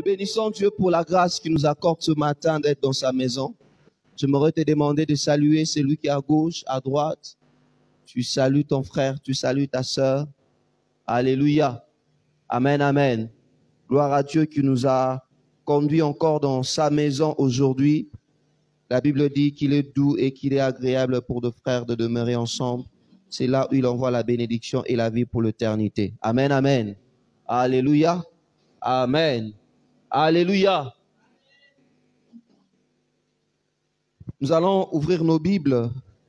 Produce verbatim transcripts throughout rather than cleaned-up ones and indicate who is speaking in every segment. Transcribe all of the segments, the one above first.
Speaker 1: bénissons Dieu pour la grâce qu'il nous accorde ce matin d'être dans sa maison. J'aimerais te demander de saluer celui qui est à gauche, à droite. Tu salues ton frère, tu salues ta sœur. Alléluia. Amen, amen. Gloire à Dieu qui nous a conduits encore dans sa maison aujourd'hui. La Bible dit qu'il est doux et qu'il est agréable pour deux frères de demeurer ensemble. C'est là où il envoie la bénédiction et la vie pour l'éternité. Amen, amen. Alléluia. Amen. Alléluia. Nous allons ouvrir nos Bibles.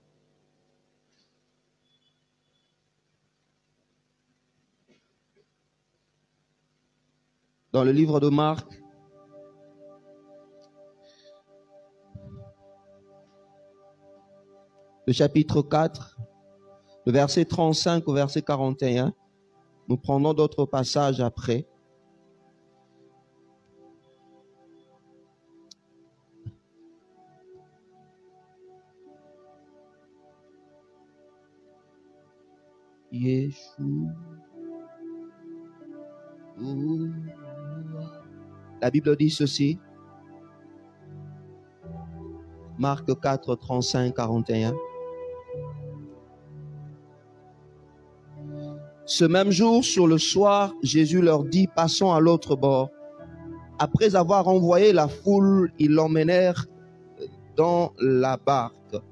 Speaker 1: Dans le livre de Marc. Le chapitre quatre, le verset trente-cinq au verset quarante et un. Nous prenons d'autres passages après. Yeshua. La Bible dit ceci. Marc quatre, trente-cinq, quarante et un. Ce même jour, sur le soir, Jésus leur dit, passons à l'autre bord. Après avoir envoyé la foule, ils l'emmenèrent dans la barque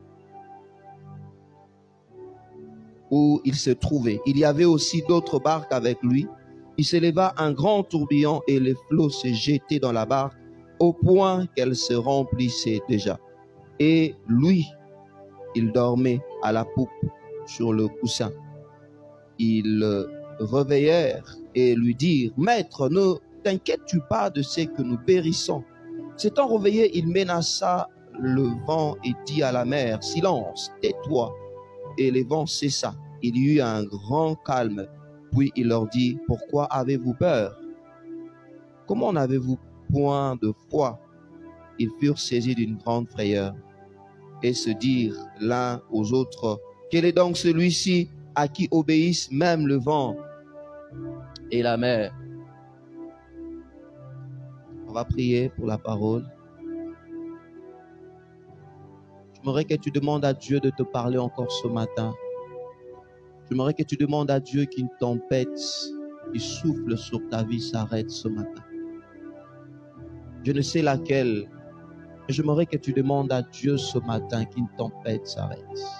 Speaker 1: où il se trouvait. Il y avait aussi d'autres barques avec lui. Il s'éleva un grand tourbillon et les flots se jetaient dans la barque au point qu'elle se remplissait déjà. Et lui, il dormait à la poupe sur le coussin. Ils le réveillèrent et lui dirent, « Maître, ne t'inquiètes-tu pas de ce que nous périssons ?» S'étant réveillé, il menaça le vent et dit à la mer, « Silence, tais-toi !» Et le vent cessa. Il y eut un grand calme. Puis il leur dit, « Pourquoi avez-vous peur? Comment n'avez-vous point de foi ?» Ils furent saisis d'une grande frayeur et se dirent l'un aux autres, « Quel est donc celui-ci à qui obéissent même le vent et la mer ?» On va prier pour la parole. J'aimerais que tu demandes à Dieu de te parler encore ce matin. J'aimerais que tu demandes à Dieu qu'une tempête qui souffle sur ta vie s'arrête ce matin. Je ne sais laquelle, mais j'aimerais que tu demandes à Dieu ce matin qu'une tempête s'arrête.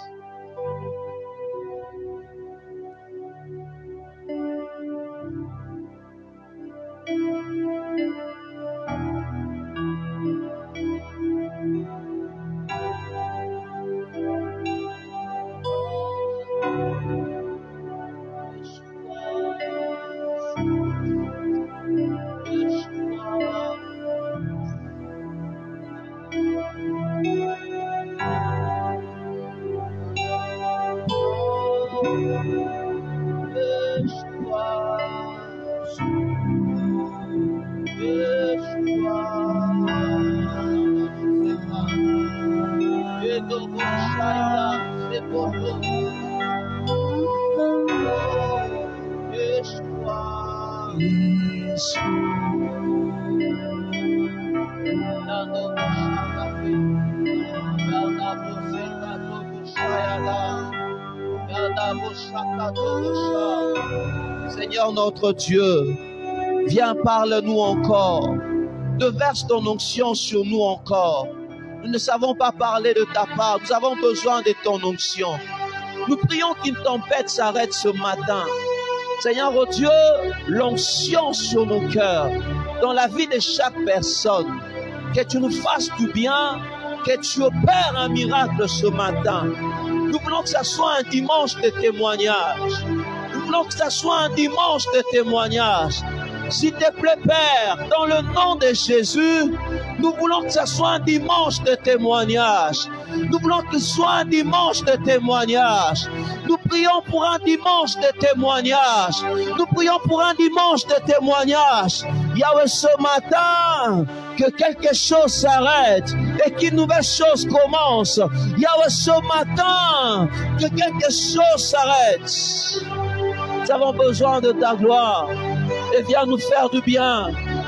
Speaker 1: Seigneur notre Dieu, viens, parle-nous encore, déverse ton onction sur nous encore. Nous ne savons pas parler de ta part, nous avons besoin de ton onction. Nous prions qu'une tempête s'arrête ce matin. Seigneur oh Dieu, l'onction sur nos cœurs, dans la vie de chaque personne, que tu nous fasses du bien, que tu opères un miracle ce matin. Nous voulons que ce soit un dimanche de témoignage. Nous voulons que ce soit un dimanche de témoignage. S'il te plaît, Père, dans le nom de Jésus, nous voulons que ce soit un dimanche de témoignage. Nous voulons que ce soit un dimanche de témoignage. Nous prions pour un dimanche de témoignage. Nous prions pour un dimanche de témoignage. Yahweh, ce matin, que quelque chose s'arrête et qu'une nouvelle chose commence. Yahweh, ce matin, que quelque chose s'arrête. Nous avons besoin de ta gloire et viens nous faire du bien.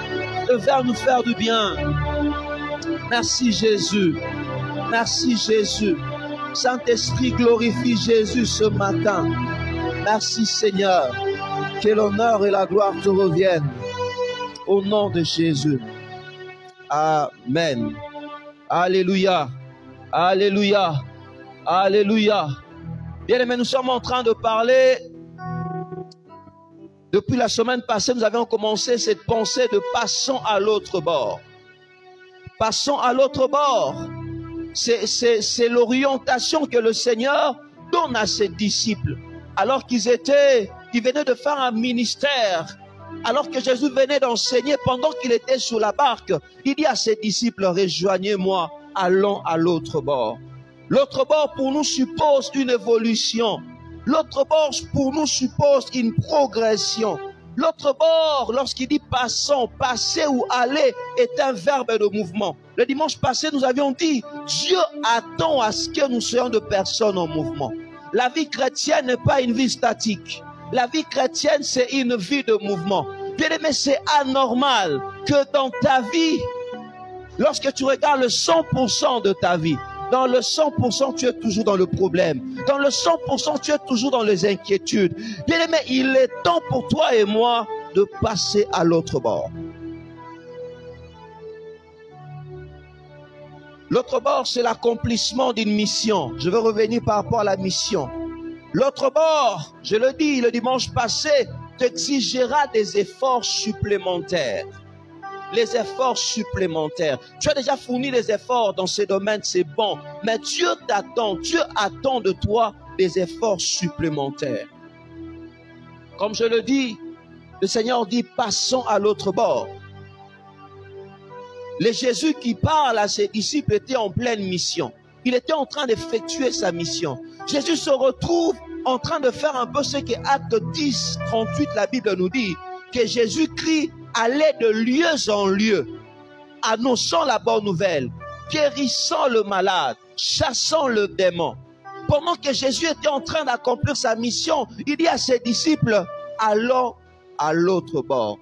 Speaker 1: de vers nous faire du bien. Merci Jésus. Merci Jésus. Saint-Esprit, glorifie Jésus ce matin. Merci Seigneur. Que l'honneur et la gloire te reviennent. Au nom de Jésus. Amen. Alléluia. Alléluia. Alléluia. Bien aimé, nous sommes en train de parler. Depuis la semaine passée, nous avions commencé cette pensée de passons à l'autre bord. Passons à l'autre bord. C'est l'orientation que le Seigneur donne à ses disciples. Alors qu'ils étaient, ils venaient de faire un ministère. Alors que Jésus venait d'enseigner pendant qu'il était sur la barque, il dit à ses disciples, rejoignez-moi, allons à l'autre bord. L'autre bord pour nous suppose une évolution. L'autre bord pour nous suppose une progression. L'autre bord, lorsqu'il dit passons, passer ou aller, est un verbe de mouvement. Le dimanche passé, nous avions dit, Dieu attend à ce que nous soyons de personnes en mouvement. La vie chrétienne n'est pas une vie statique. La vie chrétienne, c'est une vie de mouvement. Bien aimé, c'est anormal que dans ta vie, lorsque tu regardes le cent pour cent de ta vie, dans le cent pour cent, tu es toujours dans le problème. Dans le cent pour cent, tu es toujours dans les inquiétudes. Bien aimé, il est temps pour toi et moi de passer à l'autre bord. L'autre bord, c'est l'accomplissement d'une mission. Je veux revenir par rapport à la mission. L'autre bord, je le dis le dimanche passé, t'exigera des efforts supplémentaires. Les efforts supplémentaires. Tu as déjà fourni des efforts dans ces domaines, c'est bon. Mais Dieu t'attend, Dieu attend de toi des efforts supplémentaires. Comme je le dis, le Seigneur dit, passons à l'autre bord. Le Jésus qui parle à ses disciples était en pleine mission. Il était en train d'effectuer sa mission. Jésus se retrouve en train de faire un peu ce que Acte dix, trente-huit, la Bible nous dit, que Jésus crie, allez de lieu en lieu, annonçant la bonne nouvelle, guérissant le malade, chassant le démon. Pendant que Jésus était en train d'accomplir sa mission, il dit à ses disciples, allons à l'autre bord.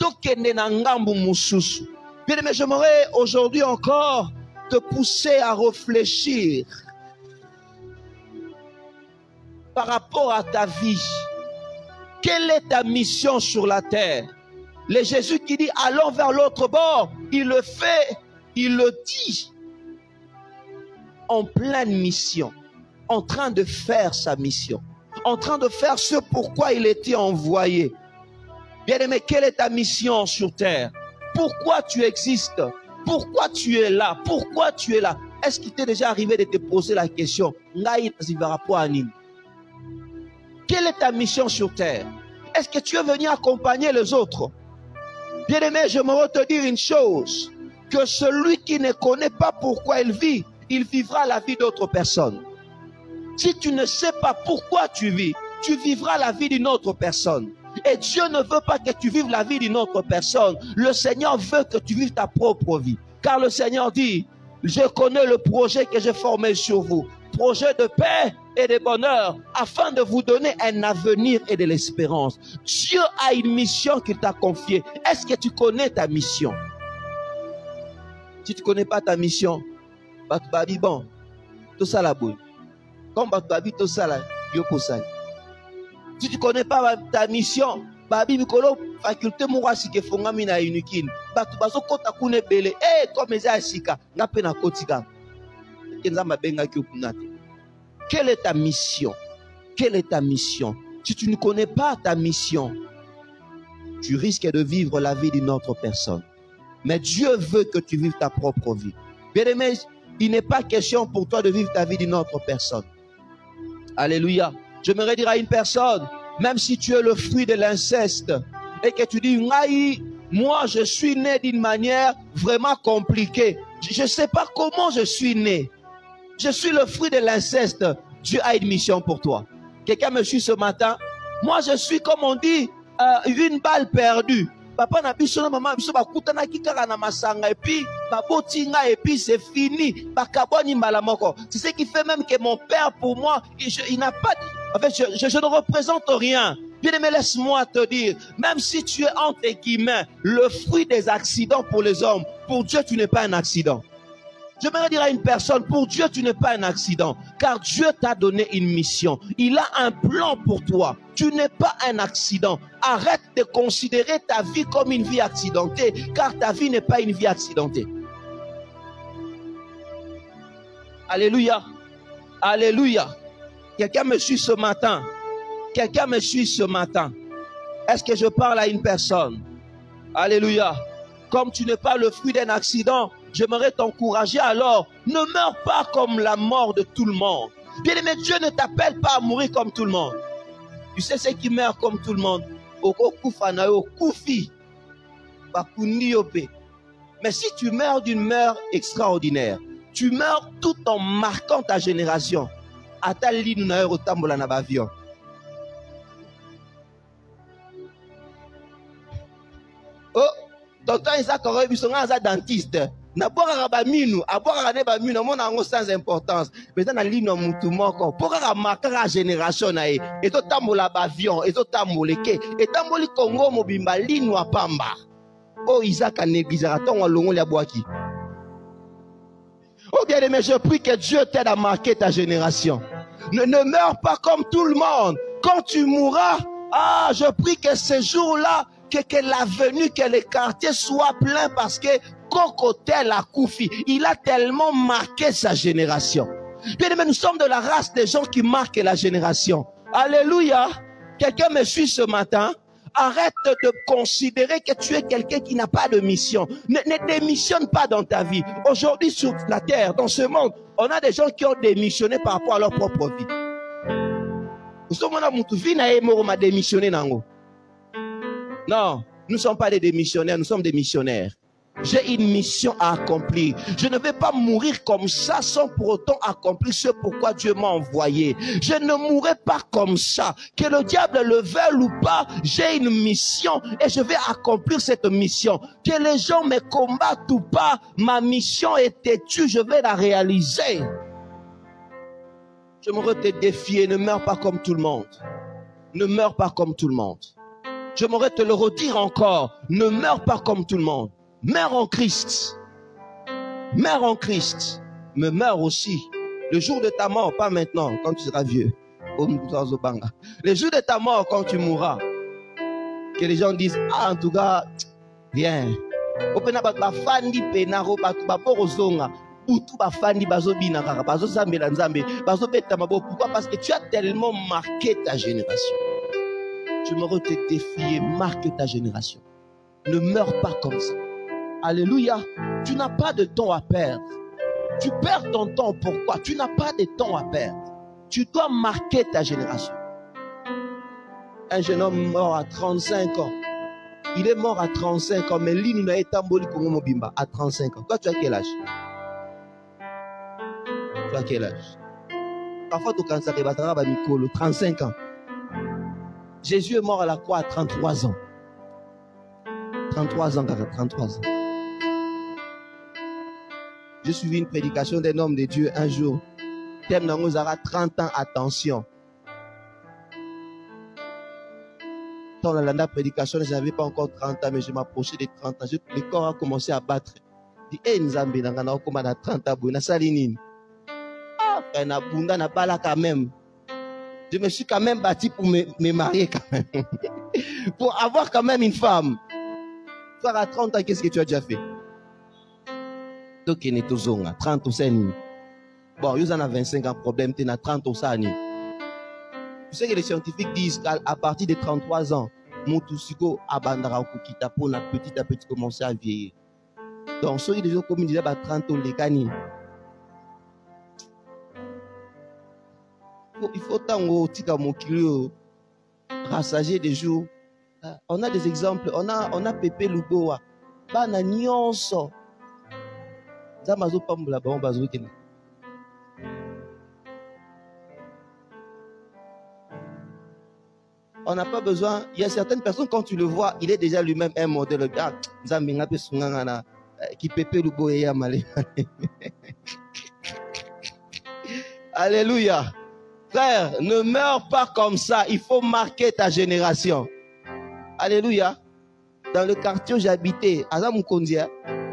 Speaker 1: Bien aimé, j'aimerais aujourd'hui encore te pousser à réfléchir par rapport à ta vie. Quelle est ta mission sur la terre? Le Jésus qui dit allons vers l'autre bord, il le fait, il le dit en pleine mission, en train de faire sa mission, en train de faire ce pourquoi il était envoyé. Bien aimé, quelle est ta mission sur terre? Pourquoi tu existes? Pourquoi tu es là? Pourquoi tu es là? Est-ce qu'il t'est déjà arrivé de te poser la question? Quelle est ta mission sur terre? Est-ce que tu es venu accompagner les autres? Bien aimé, j'aimerais te dire une chose, que celui qui ne connaît pas pourquoi il vit, il vivra la vie d'autres personnes. Si tu ne sais pas pourquoi tu vis, tu vivras la vie d'une autre personne. Et Dieu ne veut pas que tu vives la vie d'une autre personne. Le Seigneur veut que tu vives ta propre vie. Car le Seigneur dit, je connais le projet que j'ai formé sur vous. Projet de paix et de bonheur, afin de vous donner un avenir et de l'espérance. Dieu a une mission qu'il t'a confiée. Est-ce que tu connais ta mission? Si tu ne connais pas ta mission, Batbabi bon, tout ça la boule. Comme Batbabi tout ça la yokosai. Si tu ne connais pas ta mission, Babi Mikolo, faculté mourasi ke fongami na unikin. Batu baso kota kune bele, eh, comme eza asika, na pena kotika. Quelle est ta mission? Quelle est ta mission? Si tu ne connais pas ta mission, tu risques de vivre la vie d'une autre personne. Mais Dieu veut que tu vives ta propre vie. Bien aimé, il n'est pas question pour toi de vivre ta vie d'une autre personne. Alléluia. J'aimerais dire à une personne, même si tu es le fruit de l'inceste, et que tu dis, moi je suis né d'une manière vraiment compliquée. Je ne sais pas comment je suis né. Je suis le fruit de l'inceste. Dieu a une mission pour toi. Quelqu'un me suit ce matin. Moi, je suis, comme on dit, euh, une balle perdue. Papa n'a plus maman, et puis, et puis c'est fini. C'est ce qui fait même que mon père, pour moi, il, il n'a pas. En fait, je, je, je ne représente rien. Bien-aimé, laisse-moi te dire, même si tu es entre guillemets le fruit des accidents pour les hommes, pour Dieu, tu n'es pas un accident. J'aimerais dire à une personne, pour Dieu, tu n'es pas un accident, car Dieu t'a donné une mission. Il a un plan pour toi. Tu n'es pas un accident. Arrête de considérer ta vie comme une vie accidentée, car ta vie n'est pas une vie accidentée. Alléluia. Alléluia. Quelqu'un me suit ce matin. Quelqu'un me suit ce matin. Est-ce que je parle à une personne? Alléluia. Comme tu n'es pas le fruit d'un accident, j'aimerais t'encourager alors. Ne meurs pas comme la mort de tout le monde. Bien-aimé, Dieu ne t'appelle pas à mourir comme tout le monde. Tu sais ceux qui meurent comme tout le monde. Mais si tu meurs d'une mort extraordinaire, tu meurs tout en marquant ta génération. Oh, tonton Isaac aurait vu son dentiste. Na boka ba minu, aboka ne ba minu, mon ango sans importance. Mais dans la ligne mutu moko, pourquoi marquer la génération na e, et to tambola ba avion, et to tamboleke, et tamboli Congo mobimba ligne wa pamba. Oh Isaac a négligé ton longo la boaki. Oh bien aimé, je prie que Dieu t'aide à marquer ta génération. Ne, ne meurs pas comme tout le monde. Quand tu mourras, ah, je prie que ce jour-là, que, que l'avenue, que les quartiers soient pleins parce que Cocotel a Koufi, il a tellement marqué sa génération. Bien aimé, nous sommes de la race des gens qui marquent la génération. Alléluia. Quelqu'un me suit ce matin. Arrête de considérer que tu es quelqu'un qui n'a pas de mission. Ne, ne démissionne pas dans ta vie. Aujourd'hui sur la terre, dans ce monde, on a des gens qui ont démissionné par rapport à leur propre vie. Nous sommes en démissionné. Non, nous ne sommes pas des démissionnaires, nous sommes des missionnaires. J'ai une mission à accomplir. Je ne vais pas mourir comme ça sans pour autant accomplir ce pourquoi Dieu m'a envoyé. Je ne mourrai pas comme ça. Que le diable le veuille ou pas, j'ai une mission et je vais accomplir cette mission. Que les gens me combattent ou pas, ma mission est têtue, je vais la réaliser. J'aimerais te défier, ne meurs pas comme tout le monde. Ne meurs pas comme tout le monde. J'aimerais te le redire encore, ne meurs pas comme tout le monde. Meurs en Christ. Meurs en Christ. Mais meurs aussi. Le jour de ta mort, pas maintenant, quand tu seras vieux. Le jour de ta mort, quand tu mourras. Que les gens disent, ah, en tout cas, bien. Pourquoi? Parce que tu as tellement marqué ta génération. Je me te défier, marque ta génération. Ne meurs pas comme ça. Alléluia. Tu n'as pas de temps à perdre. Tu perds ton temps. Pourquoi? Tu n'as pas de temps à perdre. Tu dois marquer ta génération. Un jeune homme mort à trente-cinq ans. Il est mort à trente-cinq ans, mais l'île n'a été emboli comme Mobimba à trente-cinq ans. Toi, tu as quel âge? Tu as quel âge? Parfois, tu as trente-cinq ans. Jésus est mort à la croix à trente-trois ans. trente-trois ans, trente-trois ans. J'ai suivi une prédication d'un homme de Dieu un jour. Thème dans nous aura trente ans, attention. Dans la prédication, je n'avais pas encore trente ans, mais je m'approchais des trente ans. Je, le corps a commencé à battre. Je dis, hé, Nzambe, on a trente ans, on a salinine. Ah, on a bunda, on a bala quand même. Je me suis quand même bâti pour me, me marier quand même. Pour avoir quand même une femme. Toi, à trente ans, qu'est-ce que tu as déjà fait? Toi qui es zonga, trente ou cinq. Bon, vous en avez vingt-cinq ans, problème, tu as trente ou cinq. Tu sais que les scientifiques disent qu'à partir de trente-trois ans, Moutoussiko abandara okukita pour la petit à petit commencer à vieillir. Donc, ceux qui déjà comme ils disaient, trente ans, les cani. Il faut tango tika mokilio rassager des jours. On a des exemples. On a on a Pépé Lugoa. Bana nyonso. Zamazo pambula ba bazo kene. On n'a pas besoin. Il y a certaines personnes, quand tu le vois, il est déjà lui-même un modèle. Ah, Zambinga pe sungana qui Pépé Lugoa ya malé. Alléluia. Frère, ne meurs pas comme ça. Il faut marquer ta génération. Alléluia. Dans le quartier où j'habitais, à Zamoukondia.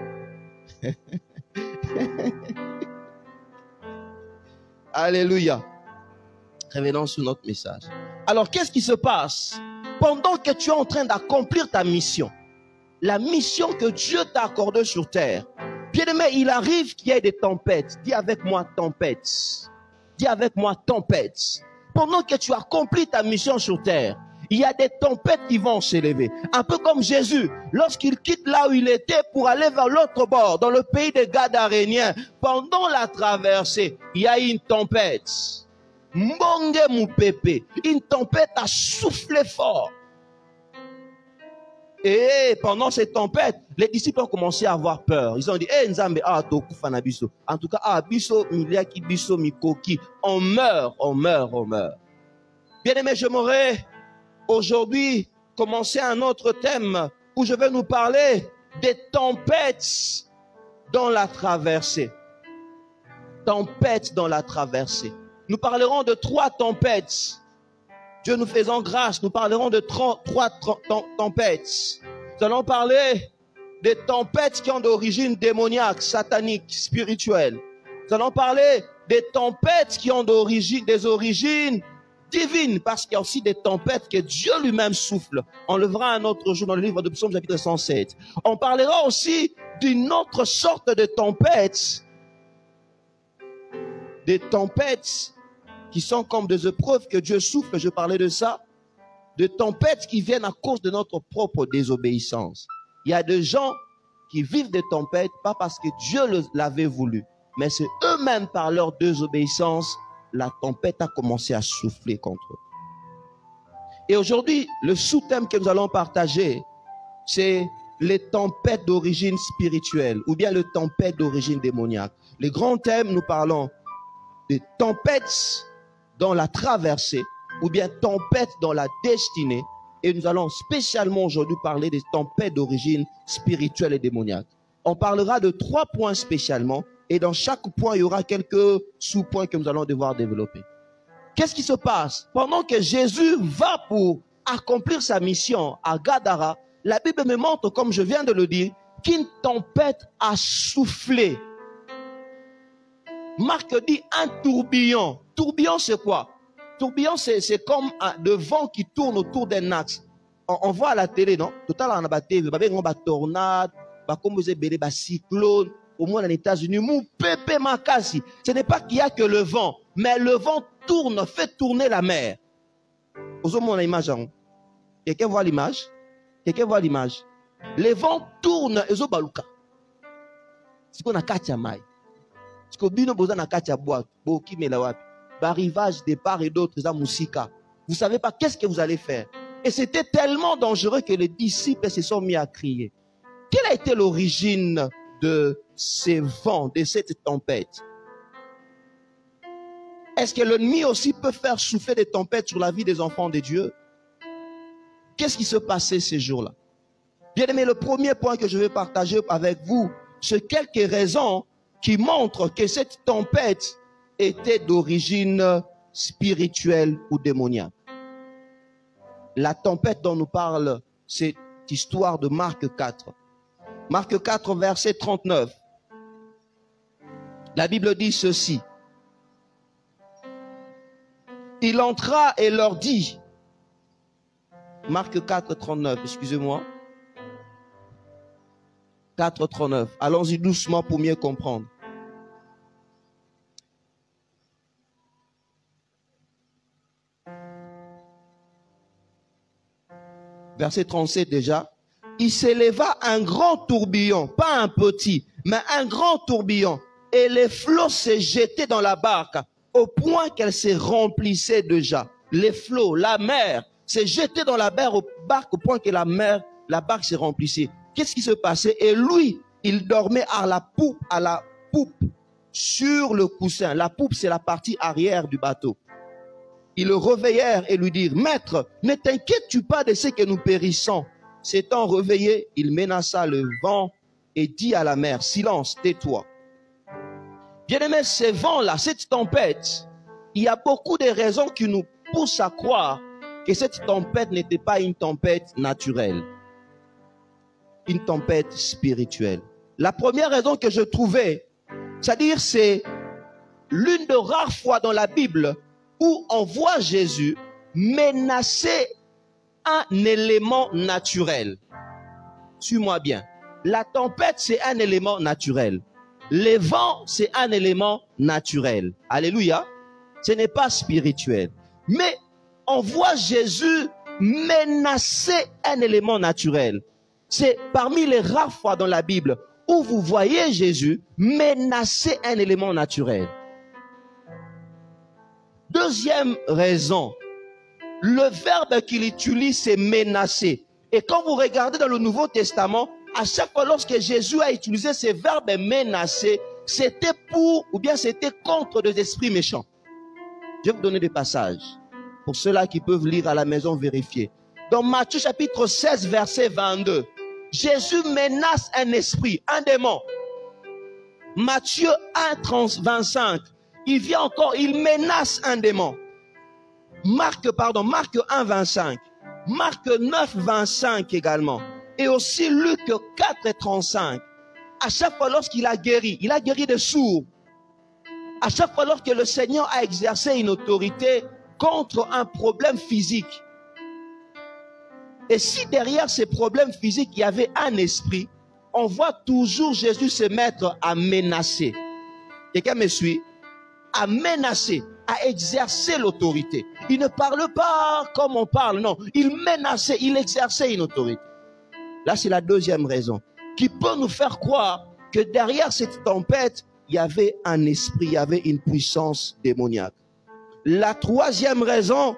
Speaker 1: Alléluia. Revenons sur notre message. Alors, qu'est-ce qui se passe? Pendant que tu es en train d'accomplir ta mission, la mission que Dieu t'a accordée sur terre, bien-aimé, il arrive qu'il y ait des tempêtes. Dis avec moi, tempête. Dis avec moi, tempête. Pendant que tu accomplis ta mission sur terre, il y a des tempêtes qui vont s'élever. Un peu comme Jésus, lorsqu'il quitte là où il était pour aller vers l'autre bord, dans le pays des Gadaréniens, pendant la traversée, il y a une tempête. Mbonge moupépé. Une tempête a soufflé fort. Et pendant cette tempête, les disciples ont commencé à avoir peur. Ils ont dit, eh, Nzambe, ah, toku fanabiso. En tout cas, ah, biso, miliaki, biso, mikoki. On meurt, on meurt, on meurt. Bien aimé, je m'aurais aujourd'hui commencer un autre thème où je vais nous parler des tempêtes dans la traversée. Tempêtes dans la traversée. Nous parlerons de trois tempêtes. Dieu nous faisant grâce, nous parlerons de trois tempêtes. Nous allons parler des tempêtes qui ont d'origine démoniaque, satanique, spirituelle. Nous allons parler des tempêtes qui ont d'origine, des origines divines, parce qu'il y a aussi des tempêtes que Dieu lui-même souffle. On le verra un autre jour dans le livre de Psaume chapitre cent sept. On parlera aussi d'une autre sorte de tempête. Des tempêtes qui sont comme des épreuves que Dieu souffle, je parlais de ça. Des tempêtes qui viennent à cause de notre propre désobéissance. Il y a des gens qui vivent des tempêtes, pas parce que Dieu l'avait voulu, mais c'est eux-mêmes par leur désobéissance, la tempête a commencé à souffler contre eux. Et aujourd'hui, le sous-thème que nous allons partager, c'est les tempêtes d'origine spirituelle, ou bien les tempêtes d'origine démoniaque. Les grands thèmes, nous parlons des tempêtes dans la traversée, ou bien tempêtes dans la destinée. Et nous allons spécialement aujourd'hui parler des tempêtes d'origine spirituelle et démoniaque. On parlera de trois points spécialement, et dans chaque point, il y aura quelques sous-points que nous allons devoir développer. Qu'est-ce qui se passe? Pendant que Jésus va pour accomplir sa mission à Gadara, la Bible me montre, comme je viens de le dire, qu'une tempête a soufflé. Marc dit un tourbillon. Tourbillon, c'est quoi? Tourbillon, c'est comme un, le vent qui tourne autour d'un axe. On, on voit à la télé, non? Tout à l'heure, on a battu, on a battu, tornade, comme vous avez un cyclone, au moins dans les États-Unis, mou pépé makasi. Ce n'est pas qu'il y a que le vent, mais le vent tourne, fait tourner la mer. Vous avez mon image, hein? Quelqu'un voit l'image? Quelqu'un voit l'image? Les vents tournent, et zo baluka. C'est qu'on a katia mai. C'est qu'on bino boza na katia boîte, boki melawapi. Barrivage de part et d'autre, za musika. Vous savez pas qu'est-ce que vous allez faire. Et c'était tellement dangereux que les disciples se sont mis à crier. Quelle a été l'origine de ces vents, de cette tempête? Est-ce que l'ennemi aussi peut faire souffler des tempêtes sur la vie des enfants de Dieu? Qu'est-ce qui se passait ces jours-là? Bien aimé, le premier point que je vais partager avec vous, c'est quelques raisons qui montrent que cette tempête était d'origine spirituelle ou démoniaque. La tempête dont nous parle cette histoire de Marc quatre. Marc quatre, verset trente-neuf. La Bible dit ceci. Il entra et leur dit, Marc quatre, trente-neuf, excusez-moi. quatre, trente-neuf. Allons-y doucement pour mieux comprendre. Verset trente-sept déjà. Il s'éleva un grand tourbillon, pas un petit, mais un grand tourbillon. Et les flots se jetaient dans la barque au point qu'elle se remplissait déjà. Les flots, la mer, se jetaient dans la barque au point que la mer, la barque se remplissait. Qu'est-ce qui se passait? Et lui, il dormait à la poupe, à la poupe, sur le coussin. La poupe, c'est la partie arrière du bateau. Ils le réveillèrent et lui dirent, Maître, ne t'inquiètes-tu pas de ce que nous périssons? S'étant réveillé, il menaça le vent et dit à la mer, silence, tais-toi. Bien-aimé, ces vents-là, cette tempête, il y a beaucoup de raisons qui nous poussent à croire que cette tempête n'était pas une tempête naturelle, une tempête spirituelle. La première raison que je trouvais, c'est-à-dire c'est l'une de rares fois dans la Bible où on voit Jésus menacer un élément naturel. Suis-moi bien. La tempête, c'est un élément naturel. Les vents, c'est un élément naturel. Alléluia. Ce n'est pas spirituel. Mais on voit Jésus menacer un élément naturel. C'est parmi les rares fois dans la Bible où vous voyez Jésus menacer un élément naturel. Deuxième raison, le verbe qu'il utilise, c'est menacer. Et quand vous regardez dans le Nouveau Testament, à chaque fois lorsque Jésus a utilisé ce verbe menacer, c'était pour, ou bien c'était contre des esprits méchants. Je vais vous donner des passages, pour ceux-là qui peuvent lire à la maison, vérifier. Dans Matthieu chapitre seize, verset vingt-deux, Jésus menace un esprit, un démon. Matthieu un, vingt-cinq, il vient encore, il menace un démon. Marc, pardon, Marc un, vingt-cinq. Marc neuf, vingt-cinq également. Et aussi Luc quatre, trente-cinq. À chaque fois lorsqu'il a guéri, il a guéri des sourds. À chaque fois lorsque le Seigneur a exercé une autorité contre un problème physique. Et si derrière ces problèmes physiques, il y avait un esprit, on voit toujours Jésus se mettre à menacer. Quelqu'un me suit? À menacer, à exercer l'autorité. Il ne parle pas comme on parle, non. Il menaçait, il exerçait une autorité. Là, c'est la deuxième raison qui peut nous faire croire que derrière cette tempête, il y avait un esprit, il y avait une puissance démoniaque. La troisième raison,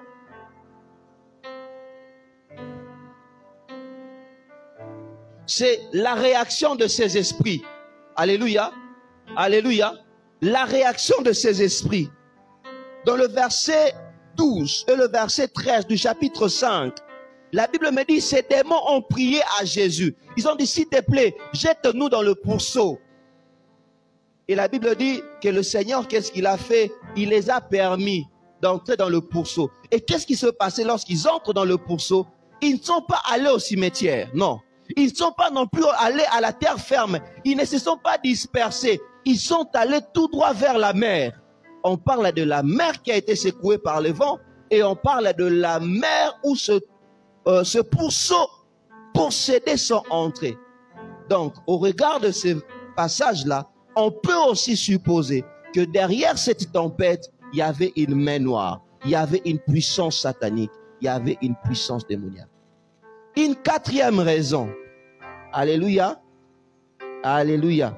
Speaker 1: c'est la réaction de ces esprits. Alléluia. Alléluia. La réaction de ces esprits. Dans le verset douze et le verset treize du chapitre cinq, la Bible me dit, ces démons ont prié à Jésus. Ils ont dit, s'il te plaît, jette-nous dans le pourceau. Et la Bible dit que le Seigneur, qu'est-ce qu'il a fait? Il les a permis d'entrer dans le pourceau. Et qu'est-ce qui se passait lorsqu'ils entrent dans le pourceau? Ils ne sont pas allés au cimetière, non. Ils ne sont pas non plus allés à la terre ferme. Ils ne se sont pas dispersés. Ils sont allés tout droit vers la mer. On parle de la mer qui a été secouée par le vent et on parle de la mer où ce, euh, ce pourceau possédait son entrée. Donc, au regard de ce passage-là, on peut aussi supposer que derrière cette tempête, il y avait une main noire, il y avait une puissance satanique, il y avait une puissance démoniaque. Une quatrième raison, alléluia, alléluia,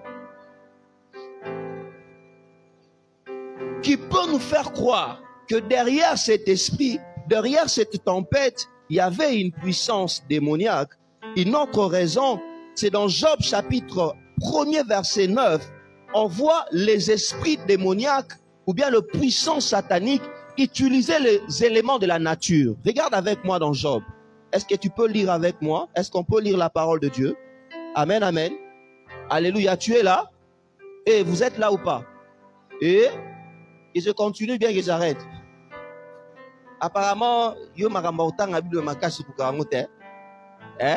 Speaker 1: qui peut nous faire croire que derrière cet esprit, derrière cette tempête, il y avait une puissance démoniaque. Une autre raison, c'est dans Job chapitre premier verset neuf, on voit les esprits démoniaques ou bien le puissant satanique utiliser les éléments de la nature. Regarde avec moi dans Job. Est-ce que tu peux lire avec moi? Est-ce qu'on peut lire la parole de Dieu? Amen, amen. Alléluia, tu es là? Et vous êtes là ou pas? Et, et je continue bien que j'arrête. Apparemment, yo maramba autant habile makashi kukamote. Hein?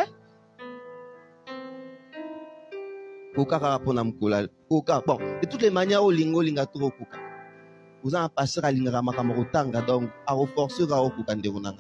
Speaker 1: Kuka karapona mkola. Kuka. Bon, de toutes les manières, au lingo linga turo kuka. Vous en passez à l'ingra makamotanga, donc à renforcer à okukanderunanga.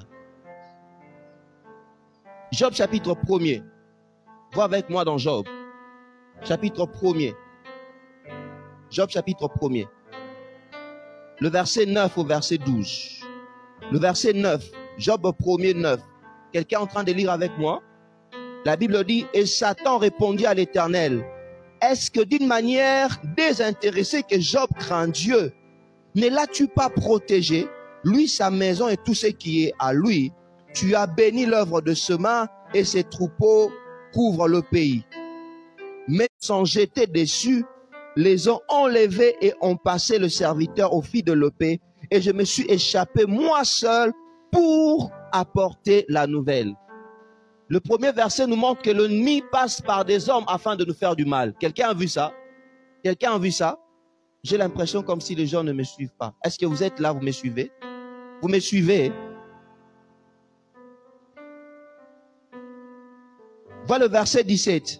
Speaker 1: Job chapitre premier. Vois avec moi dans Job. Chapitre premier. Job chapitre premier. Le verset neuf au verset douze. Le verset neuf. Job premier neuf. Quelqu'un est en train de lire avec moi? La Bible dit, et Satan répondit à l'Éternel, est-ce que d'une manière désintéressée que Job craint Dieu, ne l'as-tu pas protégé, lui, sa maison et tout ce qui est à lui? Tu as béni l'œuvre de ses mains et ses troupeaux couvrent le pays. Mais sans jeter dessus, les ont enlevés et ont passé le serviteur au fil de l'épée. Et je me suis échappé moi seul pour apporter la nouvelle. Le premier verset nous montre que l'ennemi passe par des hommes afin de nous faire du mal. Quelqu'un a vu ça? Quelqu'un a vu ça? j'ai l'impression comme si les gens ne me suivent pas. Est-ce que vous êtes là, vous me suivez? Vous me suivez? Voilà le verset dix-sept.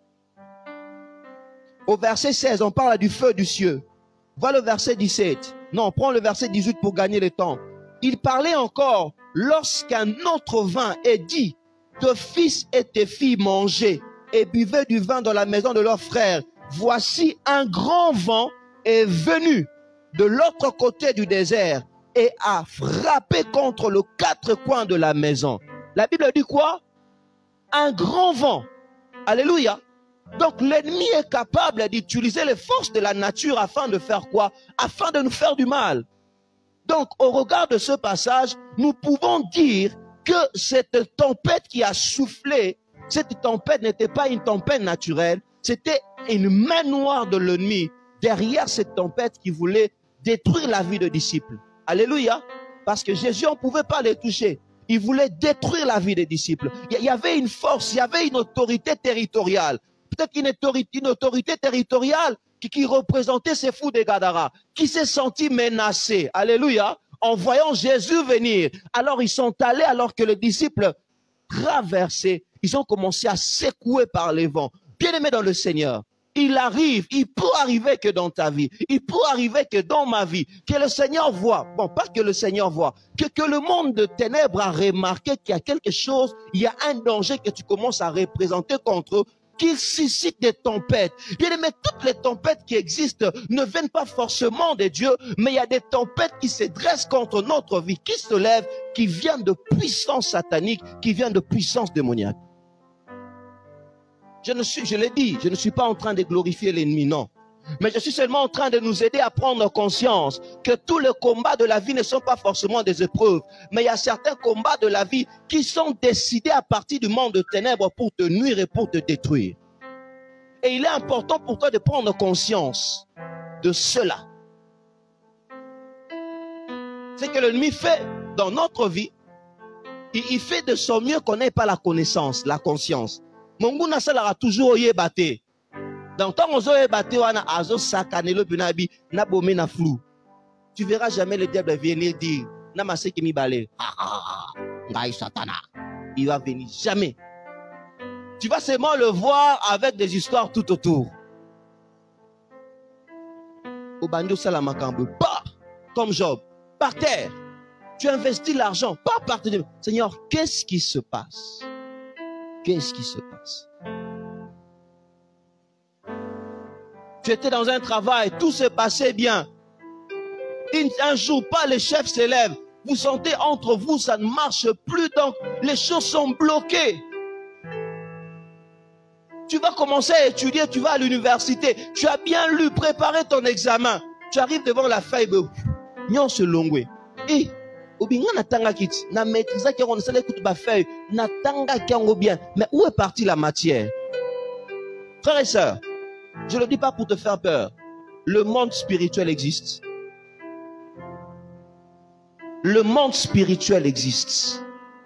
Speaker 1: Au verset seize, on parle du feu du ciel. Voilà le verset dix-sept. Non, prends le verset dix-huit pour gagner le temps. Il parlait encore lorsqu'un autre vin est dit, tes fils et tes filles mangeaient et buvaient du vin dans la maison de leurs frères. Voici un grand vent est venu de l'autre côté du désert et a frappé contre le quatre coins de la maison. La Bible dit quoi? Un grand vent. Alléluia. Donc l'ennemi est capable d'utiliser les forces de la nature afin de faire quoi? Afin de nous faire du mal. Donc au regard de ce passage, nous pouvons dire que cette tempête qui a soufflé, cette tempête n'était pas une tempête naturelle, c'était une main noire de l'ennemi derrière cette tempête qui voulait détruire la vie des disciples. Alléluia. Parce que Jésus, on ne pouvait pas les toucher. Il voulait détruire la vie des disciples. Il y avait une force, il y avait une autorité territoriale. Peut-être une autorité, une autorité territoriale qui, qui représentait ces fous des Gadara, qui s'est senti menacé. Alléluia. En voyant Jésus venir. Alors ils sont allés, alors que les disciples traversaient, ils ont commencé à secouer par les vents. Bien-aimés dans le Seigneur, il arrive, il peut arriver que dans ta vie, il peut arriver que dans ma vie, que le Seigneur voit, bon, pas que le Seigneur voit, que, que le monde de ténèbres a remarqué qu'il y a quelque chose, il y a un danger que tu commences à représenter contre eux, qu'il suscite des tempêtes. Bien aimé, toutes les tempêtes qui existent ne viennent pas forcément de Dieu, mais il y a des tempêtes qui se dressent contre notre vie, qui se lèvent, qui viennent de puissance satanique, qui viennent de puissance démoniaque. Je ne suis, je l'ai dit, je ne suis pas en train de glorifier l'ennemi, non. Mais je suis seulement en train de nous aider à prendre conscience que tous les combats de la vie ne sont pas forcément des épreuves. Mais il y a certains combats de la vie qui sont décidés à partir du monde de ténèbres pour te nuire et pour te détruire. Et il est important pour toi de prendre conscience de cela. C'est que l'ennemi fait dans notre vie, il, il fait de son mieux qu'on n'ait pas la connaissance, la conscience. Monguna salara toujours yebate. Dans ton ozo yebate wana azo sakanelo binabi na bomé na flou. Tu verras jamais le diable venir dire na maseki mi balé. Ngai satana. Il va venir jamais. Tu vas seulement le voir avec des histoires tout autour. Au bandio salamakambo, pas comme Job, par terre. Tu investis l'argent, pas par terre. Seigneur, qu'est-ce qui se passe? Qu'est-ce qui se passe? Tu étais dans un travail, tout se passait bien. Un jour, pas le chef s'élève. Vous sentez entre vous, ça ne marche plus, donc les choses sont bloquées. Tu vas commencer à étudier, tu vas à l'université. Tu as bien lu, préparé ton examen. Tu arrives devant la feuille, nyon se longwe. Et obinga na tanga kiti, na maîtrise qui on sale écoute ba feuille, na tanga qui en bien. Mais où est partie la matière? Frères et sœurs, je ne le dis pas pour te faire peur. Le monde spirituel existe. Le monde spirituel existe.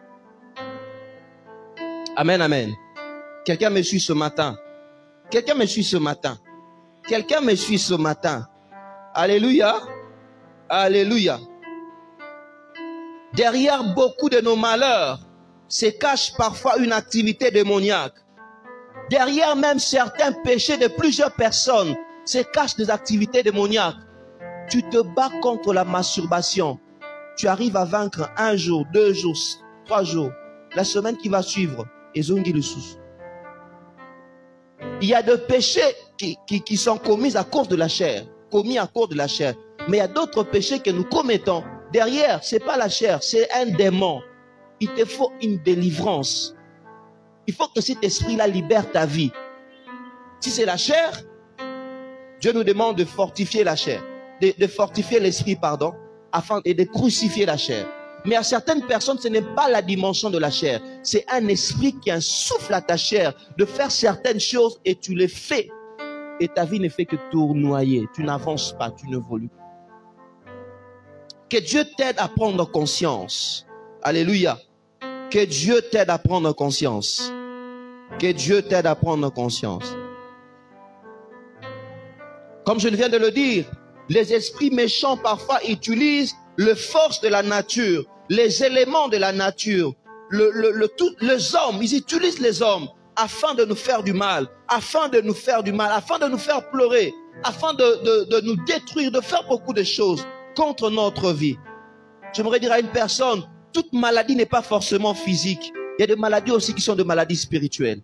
Speaker 1: Amen, amen. Quelqu'un me suit ce matin. Quelqu'un me suit ce matin. Quelqu'un me suit ce matin. Alléluia. Alléluia. Derrière beaucoup de nos malheurs se cache parfois une activité démoniaque. Derrière même certains péchés de plusieurs personnes se cachent des activités démoniaques. Tu te bats contre la masturbation. Tu arrives à vaincre un jour, deux jours, trois jours. La semaine qui va suivre, ezongi le sous. Il y a des péchés qui, qui, qui sont commis à cause de la chair, commis à cause de la chair. Mais il y a d'autres péchés que nous commettons. Derrière, ce n'est pas la chair, c'est un démon. Il te faut une délivrance. Il faut que cet esprit-là libère ta vie. Si c'est la chair, Dieu nous demande de fortifier la chair, de, de fortifier l'esprit, pardon, afin de, de crucifier la chair. Mais à certaines personnes, ce n'est pas la dimension de la chair. C'est un esprit qui insouffle à ta chair de faire certaines choses et tu les fais. Et ta vie ne fait que tournoyer. Tu n'avances pas, tu ne évolues pas. Que Dieu t'aide à prendre conscience. Alléluia. Que Dieu t'aide à prendre conscience. Que Dieu t'aide à prendre conscience. Comme je viens de le dire, Les esprits méchants parfois utilisent les forces de la nature, les éléments de la nature, le, le, le, tout, les hommes, ils utilisent les hommes afin de nous faire du mal, afin de nous faire du mal, afin de nous faire pleurer, afin de, de, de nous détruire, de faire beaucoup de choses contre notre vie. J'aimerais dire à une personne, toute maladie n'est pas forcément physique. Il y a des maladies aussi qui sont des maladies spirituelles.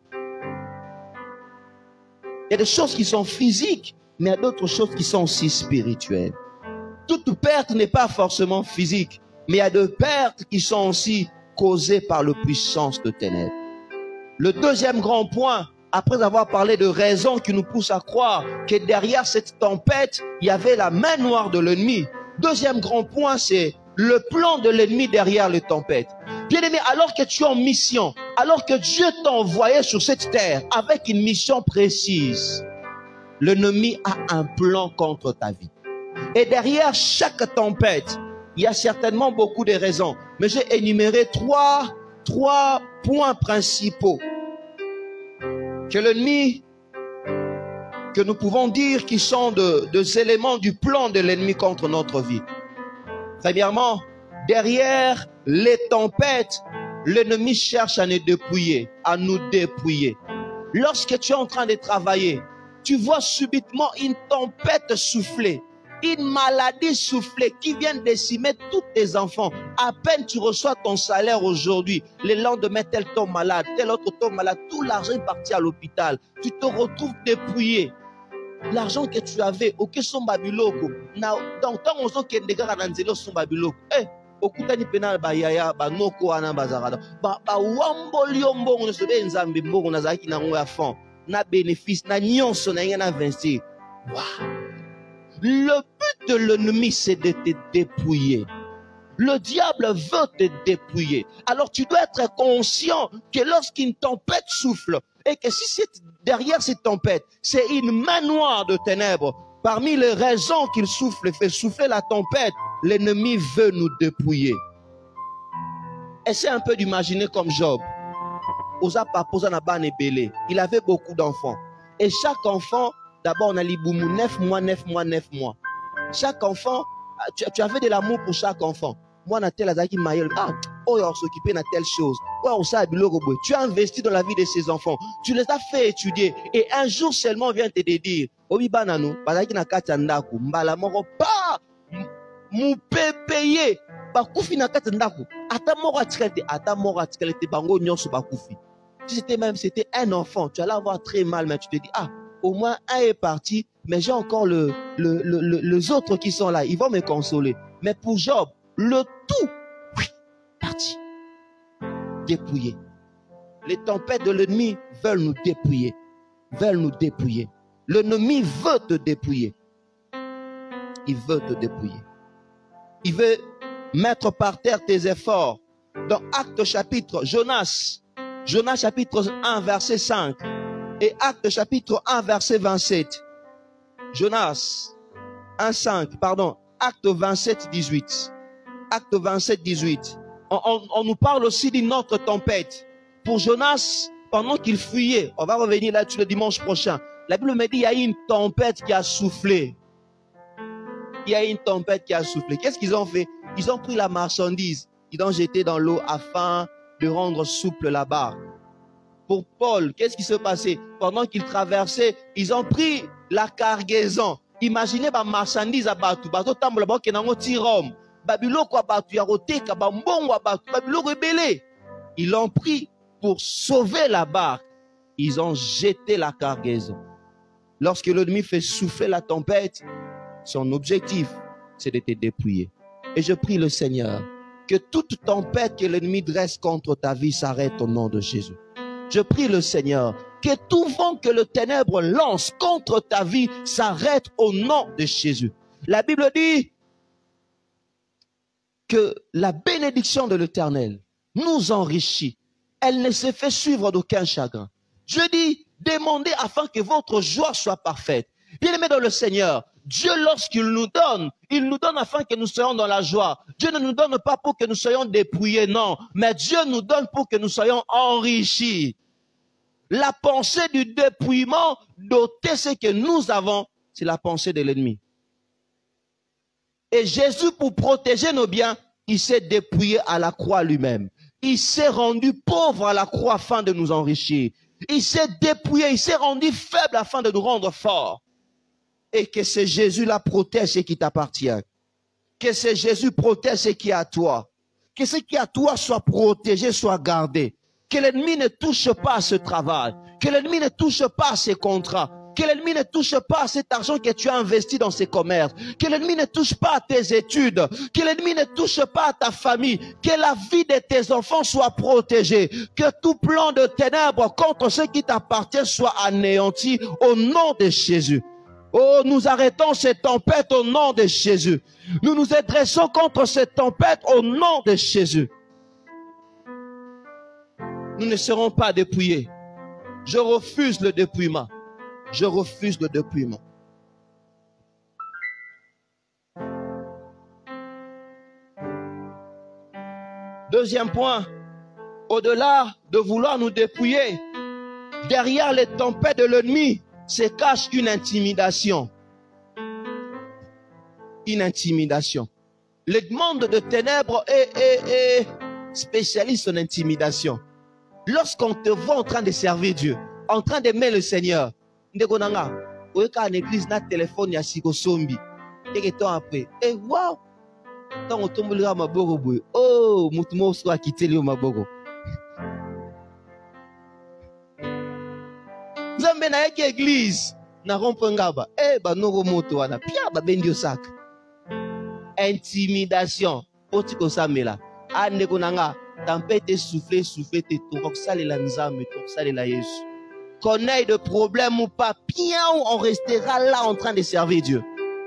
Speaker 1: Il y a des choses qui sont physiques, mais il y a d'autres choses qui sont aussi spirituelles. Toute perte n'est pas forcément physique, mais il y a des pertes qui sont aussi causées par la puissance de ténèbres. Le deuxième grand point, après avoir parlé de raisons qui nous poussent à croire que derrière cette tempête, il y avait la main noire de l'ennemi. Deuxième grand point, c'est le plan de l'ennemi derrière les tempêtes. Bien-aimé, alors que tu es en mission, alors que Dieu t'a envoyé sur cette terre avec une mission précise, l'ennemi a un plan contre ta vie. Et derrière chaque tempête, il y a certainement beaucoup de raisons. Mais j'ai énuméré trois, trois points principaux que l'ennemi, que nous pouvons dire qui sont de, des éléments du plan de l'ennemi contre notre vie. Premièrement, derrière les tempêtes, l'ennemi cherche à nous dépouiller, à nous dépouiller. Lorsque tu es en train de travailler, tu vois subitement une tempête souffler, une maladie souffler qui vient décimer tous tes enfants. À peine tu reçois ton salaire aujourd'hui, le lendemain tel tombe malade, tel autre tombe malade, tout l'argent est parti à l'hôpital. Tu te retrouves dépouillé. L'argent que tu avais, ok, son babiloko. Dans tant on sent qu'il y a des gens son babiloko. Eh, okutani penal ba yaya ba noko ana bazarada. Ba ba wamboliyo mbongo so be nzambe mbongo na zaki na ngo ya fond. Na bénéfice na nyonso na ngena investir. Waouh. Le but de l'ennemi, c'est de te dépouiller. Le diable veut te dépouiller. Alors tu dois être conscient que lorsqu'une tempête souffle, et que si c'est derrière cette tempête, c'est une main noire de ténèbres, parmi les raisons qu'il souffle, fait souffler la tempête, l'ennemi veut nous dépouiller. Essaie un peu d'imaginer comme Job. Il avait beaucoup d'enfants. Et chaque enfant, d'abord on a l'Iboumou, neuf mois, neuf mois, neuf mois. Chaque enfant, tu, tu avais de l'amour pour chaque enfant. Moi, on a tel azaki maïel, ah, oh, on s'occupait de telle chose. Tu as investi dans la vie de ces enfants. Tu les as fait étudier. Et un jour seulement, on vient te dire, Obi banano, bazaki na katandaku, mbala moro pa, moupe payer, bakufi na katandaku. Ata moro atikete, ata moro atikete, bango nyonso bakufi. Si c'était même, c'était un enfant, tu allais avoir très mal, mais tu te dis, ah, au moins un est parti, mais j'ai encore le, le, le, le, les autres qui sont là, ils vont me consoler. Mais pour Job, le tout, oui, parti, dépouillé. Les tempêtes de l'ennemi veulent nous dépouiller, veulent nous dépouiller. L'ennemi veut te dépouiller. Il veut te dépouiller. Il veut mettre par terre tes efforts. Dans Actes chapitre, Jonas, Jonas chapitre un, verset cinq. Et Actes chapitre un, verset vingt-sept. Jonas un, cinq, pardon, Acte vingt-sept, dix-huit. Acte vingt-sept, dix-huit. On, on, on nous parle aussi d'une autre tempête. Pour Jonas, pendant qu'il fuyait, on va revenir là-dessus le dimanche prochain. La Bible me dit qu'il y a eu une tempête qui a soufflé. Il y a eu une tempête qui a soufflé. Qu'est-ce qu'ils ont fait? Ils ont pris la marchandise, ils l'ont jetée dans l'eau afin de rendre souple la barque. Pour Paul, qu'est-ce qui s'est passé? Pendant qu'il traversait, ils ont pris la cargaison. Imaginez la marchandise à Batou. Batou tambola ba kenango ti Rome. Babiloko Batou yaroteka ba mbongo Batou. Babiloko rebelle. Ils l'ont pris pour sauver la barque. Ils ont jeté la cargaison. Lorsque l'ennemi fait souffler la tempête, son objectif, c'est de te dépouiller. Et je prie le Seigneur que toute tempête que l'ennemi dresse contre ta vie s'arrête au nom de Jésus. Je prie le Seigneur que tout vent que le ténèbre lance contre ta vie s'arrête au nom de Jésus. La Bible dit que la bénédiction de l'Éternel nous enrichit. Elle ne se fait suivre d'aucun chagrin. Je dis, demandez afin que votre joie soit parfaite. Bien-aimés dans le Seigneur, Dieu, lorsqu'il nous donne, il nous donne afin que nous soyons dans la joie. Dieu ne nous donne pas pour que nous soyons dépouillés, non. Mais Dieu nous donne pour que nous soyons enrichis. La pensée du dépouillement, d'ôter ce que nous avons, c'est la pensée de l'ennemi. Et Jésus, pour protéger nos biens, il s'est dépouillé à la croix lui-même. Il s'est rendu pauvre à la croix afin de nous enrichir. Il s'est dépouillé, il s'est rendu faible afin de nous rendre forts. Et que ce Jésus-là protège ce qui t'appartient. Que ce Jésus protège ce qui est à toi. Que ce qui est à toi soit protégé, soit gardé. Que l'ennemi ne touche pas à ce travail. Que l'ennemi ne touche pas à ces contrats. Que l'ennemi ne touche pas à cet argent que tu as investi dans ces commerces. Que l'ennemi ne touche pas à tes études. Que l'ennemi ne touche pas à ta famille. Que la vie de tes enfants soit protégée. Que tout plan de ténèbres contre ce qui t'appartient soit anéanti au nom de Jésus. Oh, nous arrêtons cette tempête au nom de Jésus. Nous nous adressons contre cette tempête au nom de Jésus. Nous ne serons pas dépouillés. Je refuse le dépouillement. Je refuse le dépouillement. Deuxième point, au-delà de vouloir nous dépouiller, derrière les tempêtes de l'ennemi se cache une intimidation. Une intimidation. Le monde de ténèbres est, est, est spécialiste en intimidation. Lorsqu'on te voit en train de servir Dieu, en train d'aimer le Seigneur, ndeko nanga, oyeka en église na téléphone ya siko sombi. Et temps après, et wow, tant on tombe là maboko boy. Oh, mutu mo so akité le maboko. Nzambe na yeke église na rompo ngaba. Eh ba noko moto wana pia ba bendio sak. Intimidation. Poti ko samela. Ah ndeko nanga, tempête souffler, souffler te to salela nzambe, to salela Yesu. Qu'on ait de problème ou pas, bien on restera là en train de servir Dieu.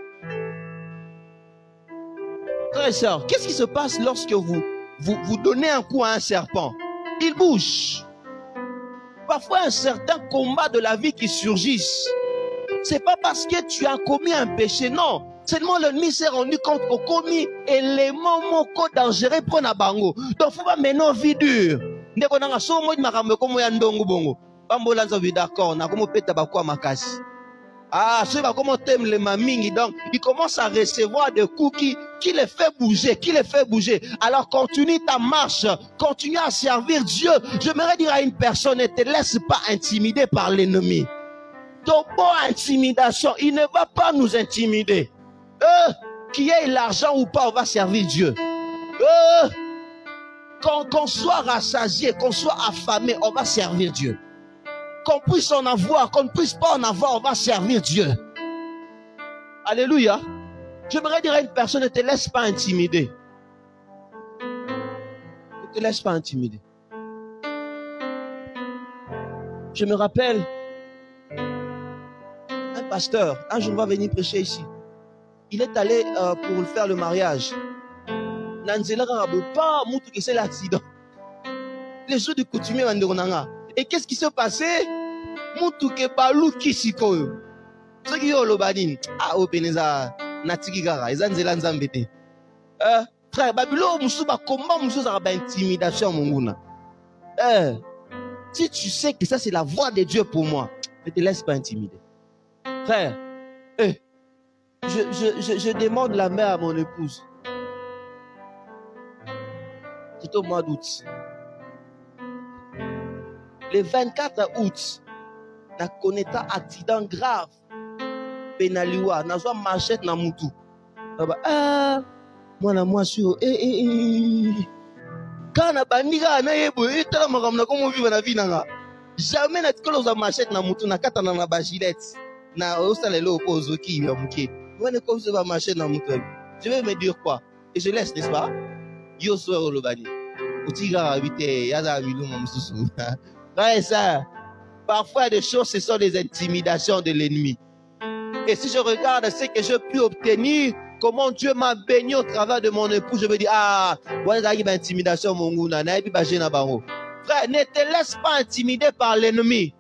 Speaker 1: Frères et sœurs, qu'est-ce qui se passe lorsque vous, vous, vous donnez un coup à un serpent? Il bouge. Parfois un certain combat de la vie qui surgissent. C'est pas parce que tu as commis un péché, non. Seulement l'ennemi s'est rendu compte qu'on commis élément moko dangereux pour na bango. Donc faut pas maintenant vie dure. Ndeko nanga so mo makambo komo ya ndongo bongo. Bambola nzovi d'accord, na komo peta bakwa makasi. Ah, ceux va comment t'aimes les mamingi, donc il commence à recevoir des coups qui, qui les fait bouger, qui les fait bouger. Alors continue ta marche, continue à servir Dieu. J'aimerais dire à une personne, ne te laisse pas intimider par l'ennemi. Ton bon intimidation, il ne va pas nous intimider. Euh, qui ait l'argent ou pas, on va servir Dieu. Euh, qu'on qu'on soit rassasié, qu'on soit affamé, on va servir Dieu. Qu'on puisse en avoir, qu'on ne puisse pas en avoir, on va servir Dieu. Alléluia. J'aimerais dire à une personne, ne te laisse pas intimider. Ne te laisse pas intimider. Je me rappelle, un pasteur, un jour va venir prêcher ici. Il est allé euh, pour faire le mariage. C'est l'accident. Les jours de coutumier, et qu'est-ce qui s'est passé? Moutuke balou kisiko. Ce qui est le badin. Ah, openeza natigigara. Ils ont zélan zambete. Euh, frère, Babylone, moussouba, comment moussouba ba intimidation monguna. Euh, si tu sais que ça c'est la voix de Dieu pour moi, ne te laisse pas intimider. Frère, euh, je, je, je, je demande la main à mon épouse. C'est au mois d'août. Le vingt-quatre août, na koneta accident grave. Penaliwa, na zo machette na mutu. Ah, moi na moi sur eh eh eh. Kana bandika na yebo, etala makamna komo vivre na vie nanga. Jamais na tikolo za machette na mutu na kata na na bachilette. Na osale lo pose ki ya muke. Moi ne comme ça machette na mutu. Je vais me dire quoi? Et je laisse, n'est-ce pas? Yo so lo bani. Utiga habité yaza milu mamsusu. Ouais, ça. Parfois, des choses, ce sont des intimidations de l'ennemi. Et si je regarde ce que j'ai pu obtenir, comment Dieu m'a béni au travers de mon époux, je me dis, ah, voilà, il y a une intimidation, mon gou, na, na, na, na, frère, ne te laisse pas intimider par l'ennemi.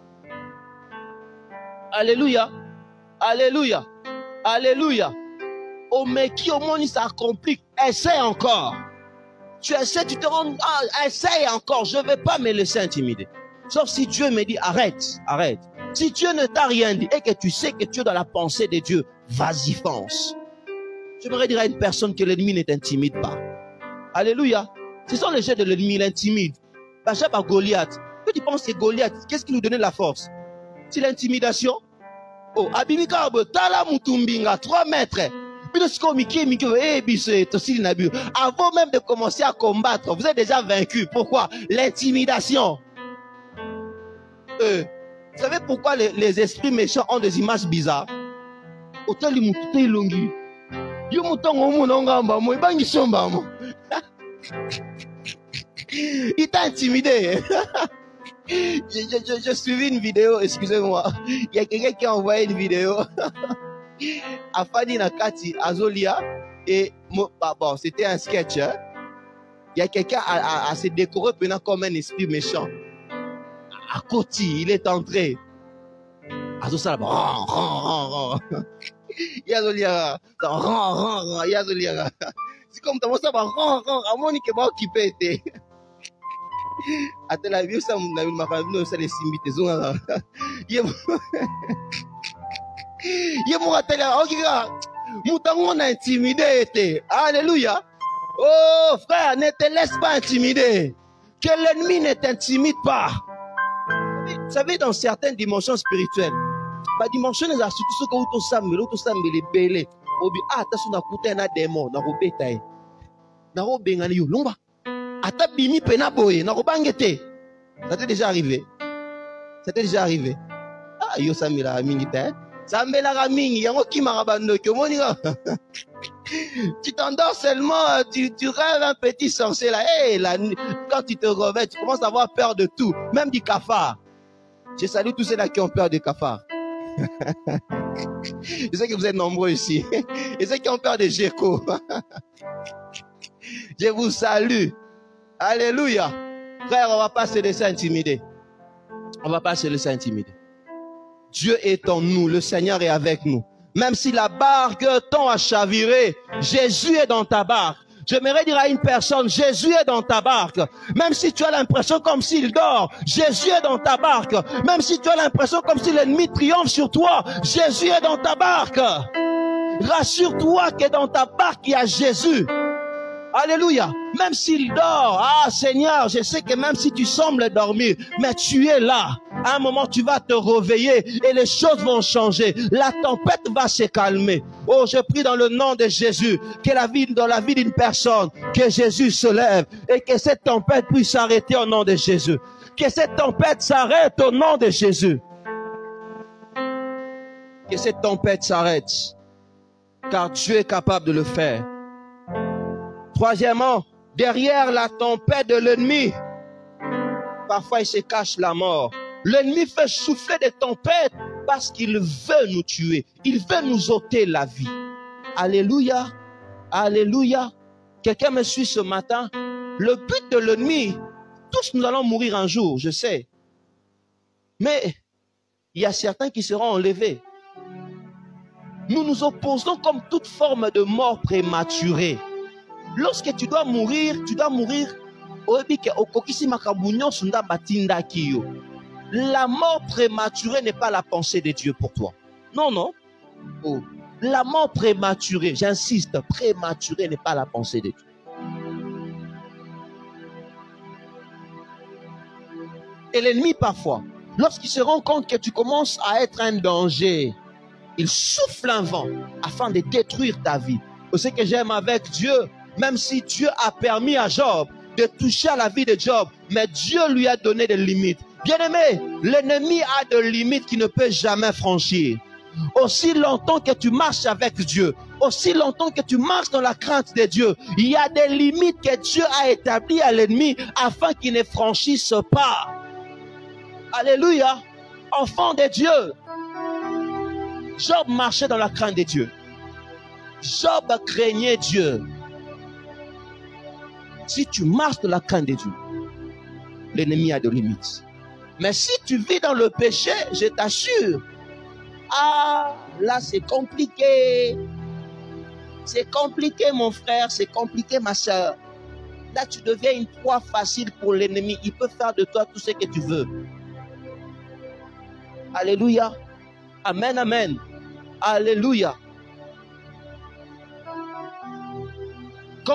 Speaker 1: Alléluia. Alléluia. Alléluia. Oh, mais qui au monde, ça complique. Essaye encore. Tu essaies, tu te rends, ah, essaye encore. Je ne vais pas me laisser intimider. Sauf si Dieu me dit, arrête, arrête. Si Dieu ne t'a rien dit et que tu sais que tu es dans la pensée de Dieu, vas-y, fonce. J'aimerais dire à une personne que l'ennemi ne t'intimide pas. Alléluia. Ce sont les jeux de l'ennemi, il intimide. Bachab à Goliath. Que tu penses que Goliath, qu'est-ce qui nous donnait la force? C'est l'intimidation. Oh, Abimika, Tala Mutumbinga, trois mètres. Avant même de commencer à combattre, vous êtes déjà vaincu. Pourquoi? L'intimidation. Euh, vous savez pourquoi les, les esprits méchants ont des images bizarres? Autant les moutons longues. Yo mouton au ngamba mo ibangi somba mo. Il t'a intimidé. Je, je, je, je suivis une vidéo, excusez-moi. Il y a quelqu'un qui a envoyé une vidéo. Afani Nakati, Azolia, et bah, bon, c'était un sketch. Hein? Il y a quelqu'un à, à, à se décorer comme un esprit méchant. À côté, il est entré. Azolia, ran, ran, ran, ran. Yazolia, ran, ran, ran, Yazolia. C'est comme ça, ça va ran, ran, Ramoni qui va occuper. Attends, la vie, ça m'a fait ça les simbites. Il m'a dit, on a intimidé. Alléluia. Oh frère, ne te laisse pas intimider. Que l'ennemi ne t'intimide pas. Vous savez, dans certaines dimensions spirituelles, la dimension est surtout ce que vous savez, vous savez les belles. Obi, ah, t'as son accouté un démon, n'a pas bétail. N'a pas bengani yo, lomba. Ata bimi pena boye, n'a pas bangete. Ça t'est déjà arrivé. Ça t'est déjà arrivé. Ah, yo sami la mingi-té. Sambe la ramingi, yango ki marabando, que moni là. Tu t'endors seulement, tu, tu rêves un petit sorcier là. Hey, la, quand tu te réveilles, tu commences à avoir peur de tout, même du cafard. Je salue tous ceux-là qui ont peur du cafard. Je sais que vous êtes nombreux ici. Et ceux qui ont peur des geckos. Je vous salue. Alléluia. Frère, on ne va pas se laisser intimider. On ne va pas se laisser intimider. Dieu est en nous. Le Seigneur est avec nous. Même si la barque tend à chavirer, Jésus est dans ta barque. J'aimerais dire à une personne, Jésus est dans ta barque. Même si tu as l'impression comme s'il dort, Jésus est dans ta barque. Même si tu as l'impression comme si l'ennemi triomphe sur toi, Jésus est dans ta barque. Rassure-toi que dans ta barque, il y a Jésus. Alléluia. Même s'il dort, ah Seigneur, je sais que même si tu sembles dormir, mais tu es là. À un moment, tu vas te réveiller et les choses vont changer. La tempête va se calmer. Oh, je prie dans le nom de Jésus que la vie, dans la vie d'une personne, que Jésus se lève et que cette tempête puisse s'arrêter au nom de Jésus. Que cette tempête s'arrête au nom de Jésus. Que cette tempête s'arrête. Car Dieu est capable de le faire. Troisièmement, derrière la tempête de l'ennemi, parfois il se cache la mort. L'ennemi fait souffler des tempêtes parce qu'il veut nous tuer. Il veut nous ôter la vie. Alléluia. Alléluia. Quelqu'un me suit ce matin. Le but de l'ennemi, tous nous allons mourir un jour, je sais. Mais il y a certains qui seront enlevés. Nous nous opposons comme toute forme de mort prématurée. Lorsque tu dois mourir, tu dois mourir. La mort prématurée n'est pas la pensée de Dieu pour toi. Non, non. Oh. La mort prématurée, j'insiste, prématurée n'est pas la pensée de Dieu. Et l'ennemi parfois, lorsqu'il se rend compte que tu commences à être un danger, il souffle un vent afin de détruire ta vie. Ce que j'aime avec Dieu, même si Dieu a permis à Job de toucher à la vie de Job, mais Dieu lui a donné des limites. Bien-aimé, l'ennemi a des limites qu'il ne peut jamais franchir. Aussi longtemps que tu marches avec Dieu, aussi longtemps que tu marches dans la crainte de Dieu, il y a des limites que Dieu a établies à l'ennemi afin qu'il ne franchisse pas. Alléluia. Enfant de Dieu. Job marchait dans la crainte de Dieu. Job craignait Dieu. Si tu marches dans la crainte de Dieu, l'ennemi a des limites. Mais si tu vis dans le péché, je t'assure, ah, là c'est compliqué. C'est compliqué mon frère, c'est compliqué ma soeur. Là tu deviens une proie facile pour l'ennemi. Il peut faire de toi tout ce que tu veux. Alléluia. Amen, amen. Alléluia.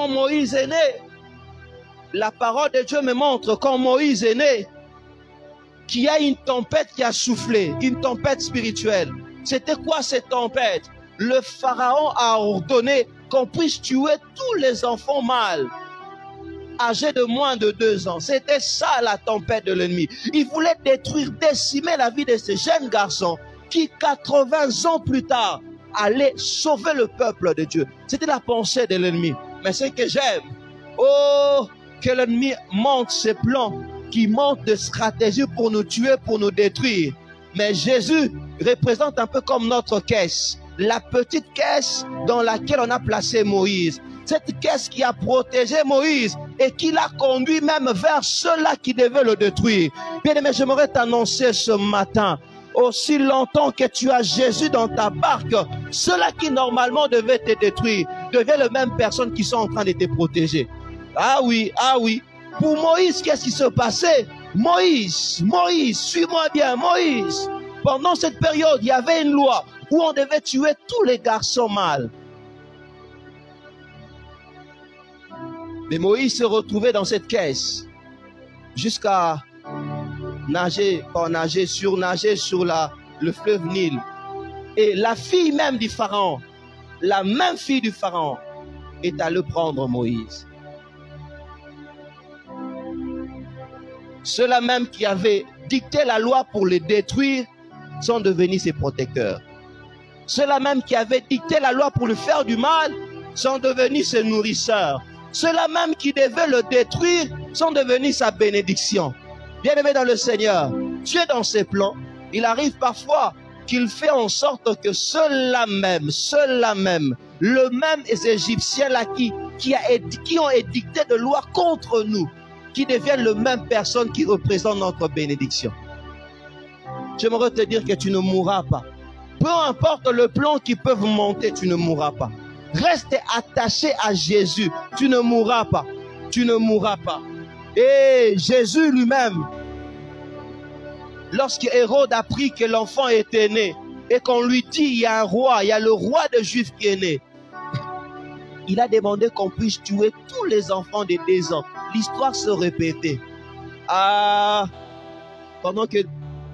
Speaker 1: quand Moïse est né, la parole de Dieu me montre quand Moïse est né, qu'il y a une tempête qui a soufflé, une tempête spirituelle. C'était quoi cette tempête? Le Pharaon a ordonné qu'on puisse tuer tous les enfants mâles âgés de moins de deux ans. C'était ça la tempête de l'ennemi. Il voulait détruire, décimer la vie de ces jeunes garçons qui, quatre-vingts ans plus tard, allaient sauver le peuple de Dieu. C'était la pensée de l'ennemi. Mais ce que j'aime, oh, que l'ennemi monte ses plans, qui monte de stratégies pour nous tuer, pour nous détruire. Mais Jésus représente un peu comme notre caisse, la petite caisse dans laquelle on a placé Moïse. Cette caisse qui a protégé Moïse et qui l'a conduit même vers ceux-là qui devaient le détruire. Bien aimé, j'aimerais t'annoncer ce matin, aussi longtemps que tu as Jésus dans ta barque, ceux-là qui normalement devaient te détruire deviennent les mêmes personnes qui sont en train de te protéger. Ah oui, ah oui. Pour Moïse, qu'est-ce qui se passait? Moïse, Moïse, suis-moi bien, Moïse. Pendant cette période, il y avait une loi où on devait tuer tous les garçons mâles. Mais Moïse se retrouvait dans cette caisse jusqu'à nager, pas nager, surnager sur la, le fleuve Nil. Et la fille même du Pharaon, la même fille du Pharaon, est allée prendre Moïse. Ceux-là même qui avaient dicté la loi pour les détruire sont devenus ses protecteurs. Ceux-là même qui avaient dicté la loi pour lui faire du mal sont devenus ses nourrisseurs. Ceux-là même qui devaient le détruire sont devenus sa bénédiction. Bien-aimé dans le Seigneur, Dieu dans ses plans, il arrive parfois qu'il fait en sorte que ceux-là même, ceux-là même, le même Égyptien là qui, qui, a, qui ont édicté de loi contre nous, qui deviennent les mêmes personnes qui représentent notre bénédiction. J'aimerais te dire que tu ne mourras pas. Peu importe le plan qui peut monter, tu ne mourras pas. Reste attaché à Jésus. Tu ne mourras pas. Tu ne mourras pas. Et Jésus lui-même, lorsque Hérode a appris que l'enfant était né et qu'on lui dit il y a un roi, il y a le roi des Juifs qui est né, il a demandé qu'on puisse tuer tous les enfants de deux ans. L'histoire se répétait. Ah, pendant que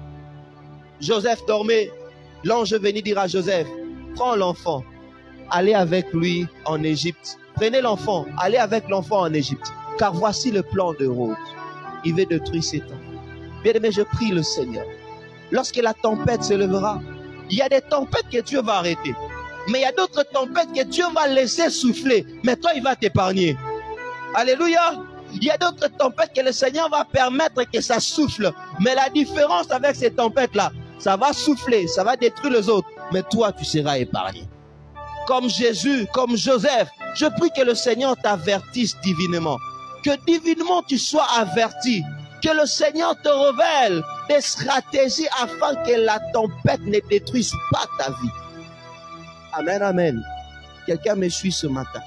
Speaker 1: Joseph dormait, l'ange venait dire à Joseph, prends l'enfant, allez avec lui en Égypte. Prenez l'enfant, allez avec l'enfant en Égypte. Car voici le plan d'Hérode. Il veut détruire cet enfant. Bien aimé, je prie le Seigneur. Lorsque la tempête se lèvera, il y a des tempêtes que Dieu va arrêter. Mais il y a d'autres tempêtes que Dieu va laisser souffler. Mais toi, il va t'épargner. Alléluia. Il y a d'autres tempêtes que le Seigneur va permettre que ça souffle. Mais la différence avec ces tempêtes-là, ça va souffler, ça va détruire les autres. Mais toi, tu seras épargné. Comme Jésus, comme Joseph, je prie que le Seigneur t'avertisse divinement. Que divinement tu sois averti. Que le Seigneur te révèle des stratégies afin que la tempête ne détruise pas ta vie. Amen, amen. Quelqu'un me suit ce matin.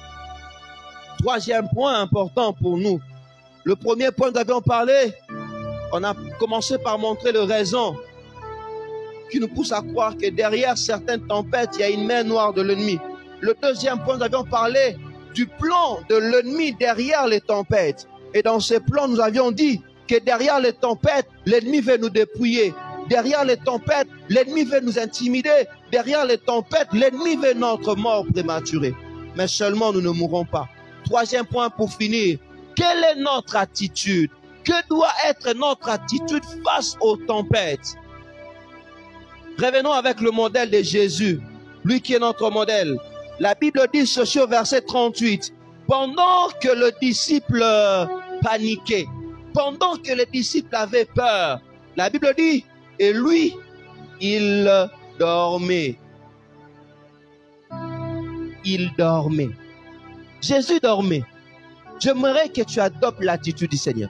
Speaker 1: Troisième point important pour nous. Le premier point, nous avions parlé. On a commencé par montrer les raisons qui nous poussent à croire que derrière certaines tempêtes, il y a une main noire de l'ennemi. Le deuxième point, nous avions parlé du plan de l'ennemi derrière les tempêtes. Et dans ce plan, nous avions dit que derrière les tempêtes, l'ennemi veut nous dépouiller. Derrière les tempêtes, l'ennemi veut nous intimider. Derrière les tempêtes, l'ennemi veut notre mort prématurée. Mais seulement nous ne mourrons pas. Troisième point pour finir. Quelle est notre attitude? Que doit être notre attitude face aux tempêtes? Revenons avec le modèle de Jésus. Lui qui est notre modèle. La Bible dit ceci au verset trente-huit. Pendant que le disciple paniquait, pendant que les disciples avaient peur, la Bible dit, et lui, il dormait. Il dormait. Jésus dormait. J'aimerais que tu adoptes l'attitude du Seigneur.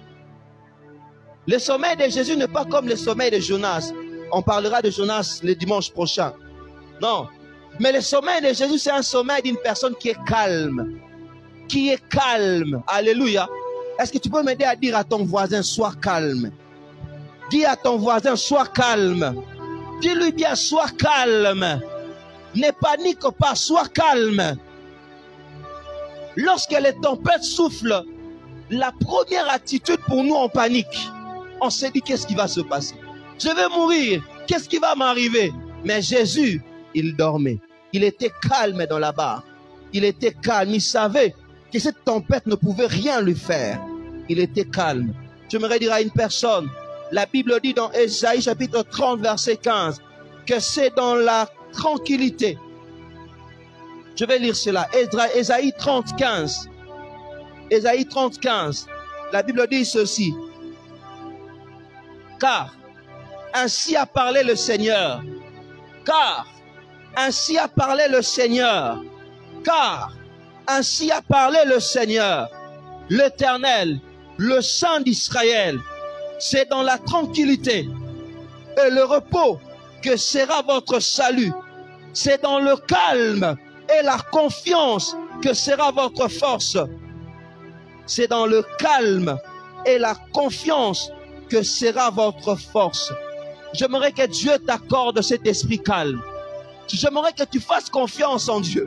Speaker 1: Le sommeil de Jésus n'est pas comme le sommeil de Jonas. On parlera de Jonas le dimanche prochain. Non. Mais le sommeil de Jésus, c'est un sommeil d'une personne qui est calme. Qui est calme. Alléluia. Est-ce que tu peux m'aider à dire à ton voisin, sois calme? Dis à ton voisin, sois calme. Dis-lui bien, sois calme. Ne panique pas, sois calme. Lorsque les tempêtes soufflent, la première attitude pour nous, on panique. On se dit, qu'est-ce qui va se passer? Je vais mourir. Qu'est-ce qui va m'arriver? Mais Jésus, il dormait. Il était calme dans la barque. Il était calme. Il savait que cette tempête ne pouvait rien lui faire. Il était calme. J'aimerais dire à une personne, la Bible dit dans Ésaïe chapitre trente, verset quinze, que c'est dans la tranquillité. Je vais lire cela. Ésaïe trente, quinze. Ésaïe trente, quinze. La Bible dit ceci. Car ainsi a parlé le Seigneur. Car ainsi a parlé le Seigneur. Car ainsi a parlé le Seigneur. L'Éternel, le Saint d'Israël. C'est dans la tranquillité et le repos que sera votre salut. C'est dans le calme et la confiance que sera votre force. C'est dans le calme et la confiance que sera votre force. J'aimerais que Dieu t'accorde cet esprit calme. J'aimerais que tu fasses confiance en Dieu.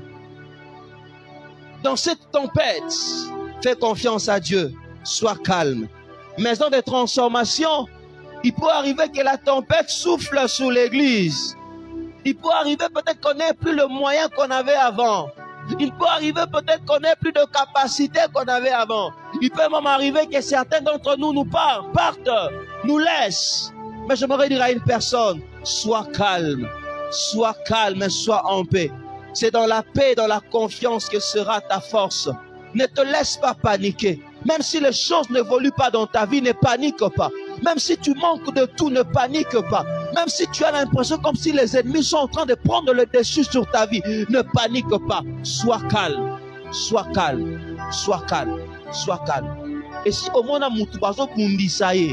Speaker 1: Dans cette tempête, fais confiance à Dieu. Sois calme. Maison de transformation, il peut arriver que la tempête souffle sur l'église. Il peut arriver peut-être qu'on n'ait plus le moyen qu'on avait avant. Il peut arriver peut-être qu'on n'ait plus de capacité qu'on avait avant. Il peut même arriver que certains d'entre nous nous partent, partent, nous laissent. Mais j'aimerais dire à une personne, sois calme, sois calme et sois en paix. C'est dans la paix, dans la confiance que sera ta force. Ne te laisse pas paniquer. Même si les choses n'évoluent pas dans ta vie, ne panique pas. Même si tu manques de tout, ne panique pas. Même si tu as l'impression comme si les ennemis sont en train de prendre le dessus sur ta vie, ne panique pas. Sois calme, sois calme, sois calme, sois calme. Et si au moins on a moutubazo kundi ça y est,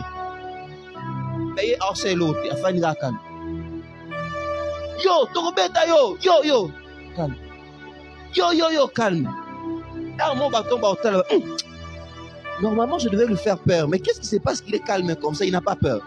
Speaker 1: mais oh c'est l'autre, il faut faire calme. Yo, torobeta yo, yo yo, calme. Yo yo yo, calme. Là mon bâton va au tel. Normalement, je devais lui faire peur. Mais qu'est-ce qui se passe qu'il est calme comme ça? Il n'a pas peur.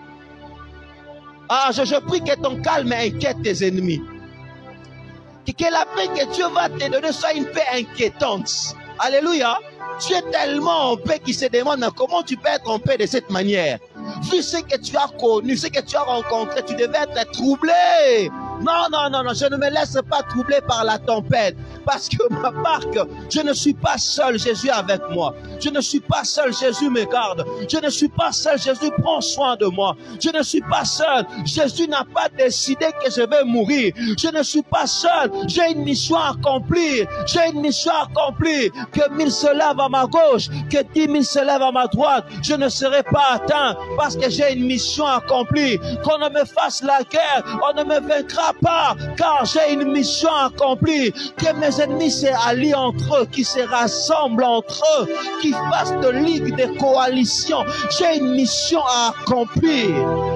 Speaker 1: Ah, je, je prie que ton calme inquiète tes ennemis. Que, que la paix que Dieu va te donner soit une paix inquiétante. Alléluia. Tu es tellement en paix qu'il se demande comment tu peux être en paix de cette manière. Vu ce que tu as connu, ce que tu as rencontré, tu devais être troublé. Non, non, non, non, je ne me laisse pas troubler par la tempête. Parce que ma barque, je ne suis pas seul, Jésus est avec moi. Je ne suis pas seul, Jésus me garde. Je ne suis pas seul, Jésus prend soin de moi. Je ne suis pas seul, Jésus n'a pas décidé que je vais mourir. Je ne suis pas seul, j'ai une mission à accomplir. J'ai une mission à accomplir. Que mille se lèvent à ma gauche, que dix mille se lèvent à ma droite. Je ne serai pas atteint parce que j'ai une mission à accomplir. Qu'on ne me fasse la guerre, on ne me vaincra pas, car j'ai une mission à accomplir. Que mes ennemis se allient entre eux, qui se rassemblent entre eux, qui fassent de ligue, de coalition. J'ai une mission à accomplir.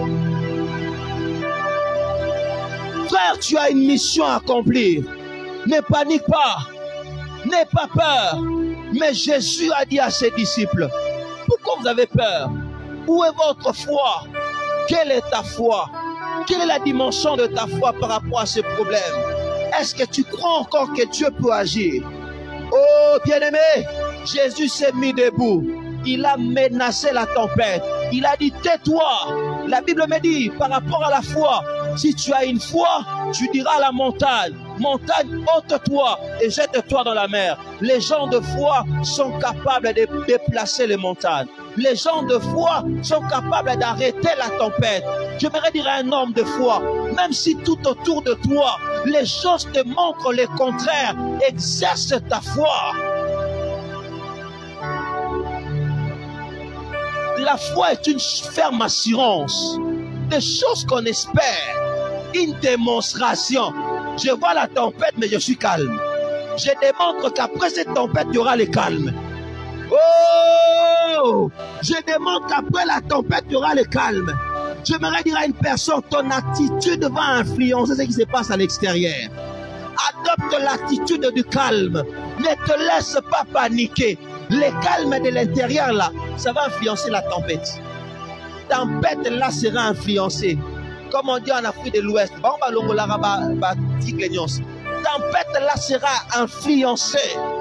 Speaker 1: Frère, tu as une mission à accomplir. Ne panique pas, n'aie pas peur. Mais Jésus a dit à ses disciples, pourquoi vous avez peur? Où est votre foi? Quelle est ta foi? Quelle est la dimension de ta foi par rapport à ces problèmes? Est-ce que tu crois encore que Dieu peut agir? Oh, bien-aimé, Jésus s'est mis debout. Il a menacé la tempête. Il a dit, tais-toi. La Bible me dit, par rapport à la foi, si tu as une foi, tu diras à la montagne, montagne, ôte-toi et jette-toi dans la mer. Les gens de foi sont capables de déplacer les montagnes. Les gens de foi sont capables d'arrêter la tempête. J'aimerais dire à un homme de foi, même si tout autour de toi, les choses te montrent le contraire, exerce ta foi. La foi est une ferme assurance des choses qu'on espère, une démonstration. Je vois la tempête, mais je suis calme. Je démontre qu'après cette tempête, il y aura le calme. Oh! Je démontre qu'après la tempête, il y aura le calme. J'aimerais dire à une personne, ton attitude va influencer ce qui se passe à l'extérieur. Adopte l'attitude du calme. Ne te laisse pas paniquer. Le calme de l'intérieur là, ça va influencer la tempête. Tempête là sera influencée. Comme on dit en Afrique de l'Ouest, tempête là sera influencée